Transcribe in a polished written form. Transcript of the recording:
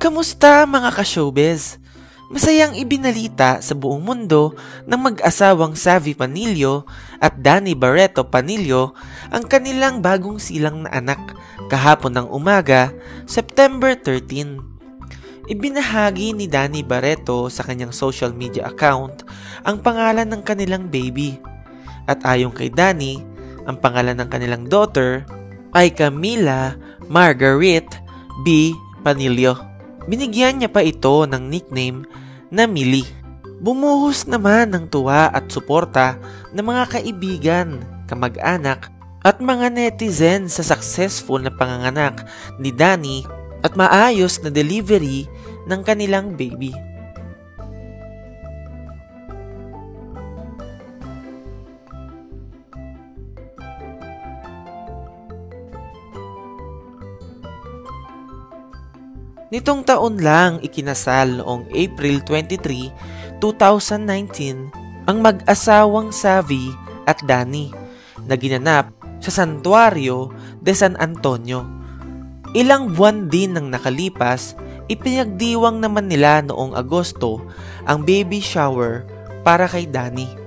Kamusta mga ka-showbiz? Masayang ibinalita sa buong mundo ng mag-asawang Savvy Panilio at Danny Barreto Panilio ang kanilang bagong silang na anak kahapon ng umaga, September 13. Ibinahagi ni Danny Barreto sa kanyang social media account ang pangalan ng kanilang baby. At ayon kay Danny, ang pangalan ng kanilang daughter ay Camila Margaret B. Panilio. Binigyan niya pa ito ng nickname na Millie. Bumuhos naman ng tuwa at suporta ng mga kaibigan, kamag-anak at mga netizen sa successful na panganganak ni Danny at maayos na delivery ng kanilang baby. Nitong taon lang ikinasal noong April 23, 2019 ang mag-asawang Savvy at Danny na ginanap sa Santuario de San Antonio. Ilang buwan din nang nakalipas, ipinagdiwang naman nila noong Agosto ang baby shower para kay Danny.